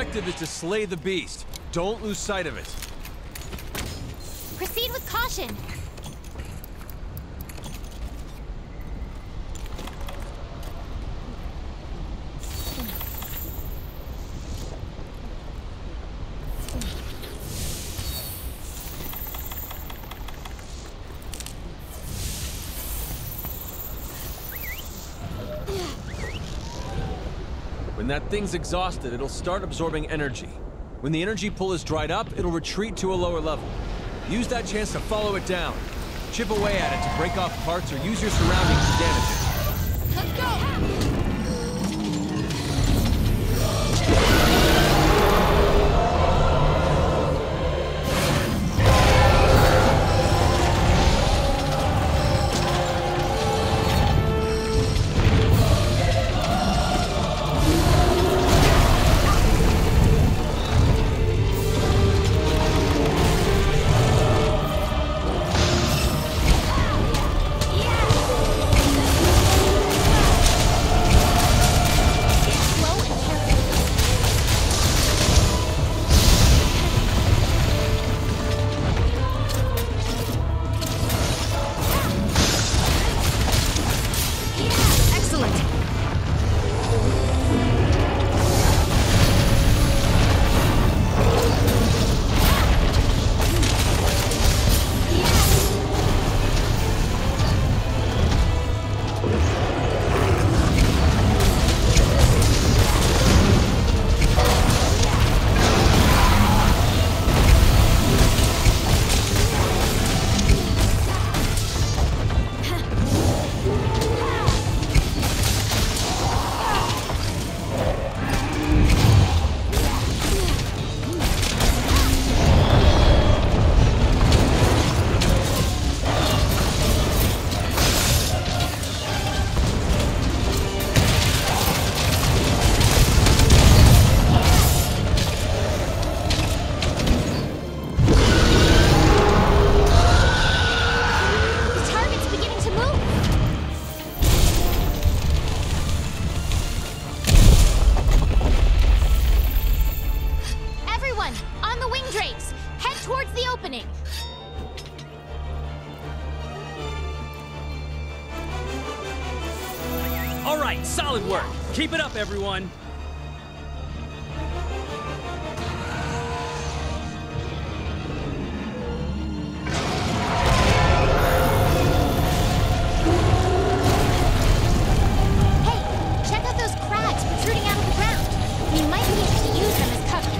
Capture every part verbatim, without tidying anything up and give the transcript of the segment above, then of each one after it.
objective is to slay the beast. Don't lose sight of it. Proceed with caution. When that thing's exhausted, it'll start absorbing energy. When the energy pool is dried up, it'll retreat to a lower level. Use that chance to follow it down. Chip away at it to break off parts or use your surroundings to damage it. Let's go! Alright, solid work. Keep it up, everyone. Hey, check out those crags protruding out of the ground. We might be able to use them as cover.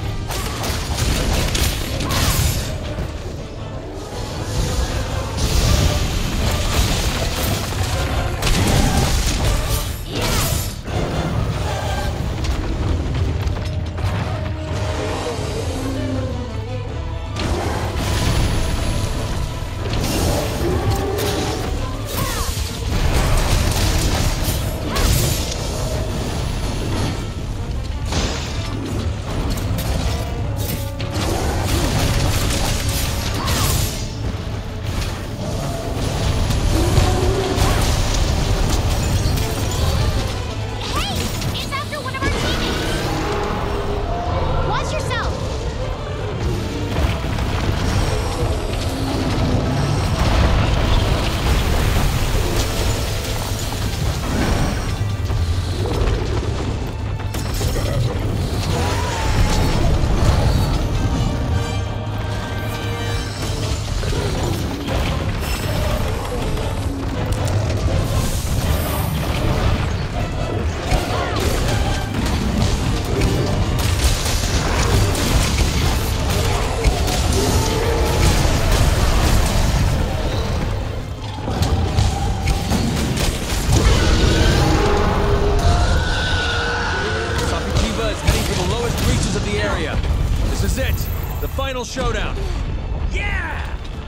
Of the area. This is it. The final showdown. Yeah!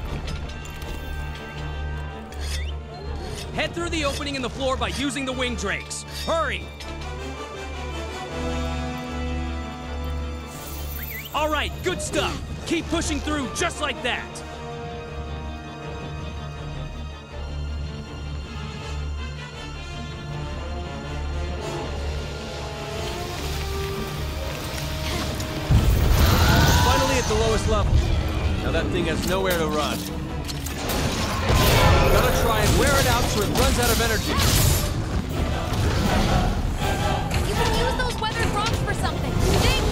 Head through the opening in the floor by using the wing drakes. Hurry! All right, good stuff. Keep pushing through just like that. level. Now that thing has nowhere to run. Gotta try and wear it out so it runs out of energy. You can use those weathered rocks for something. Dig!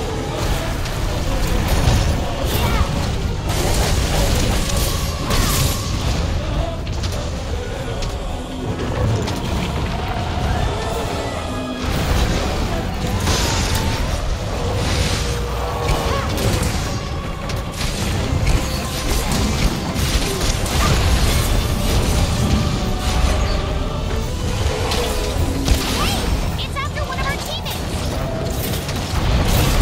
Hey! It's after one of our teammates!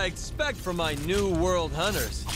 I expect from my new world hunters.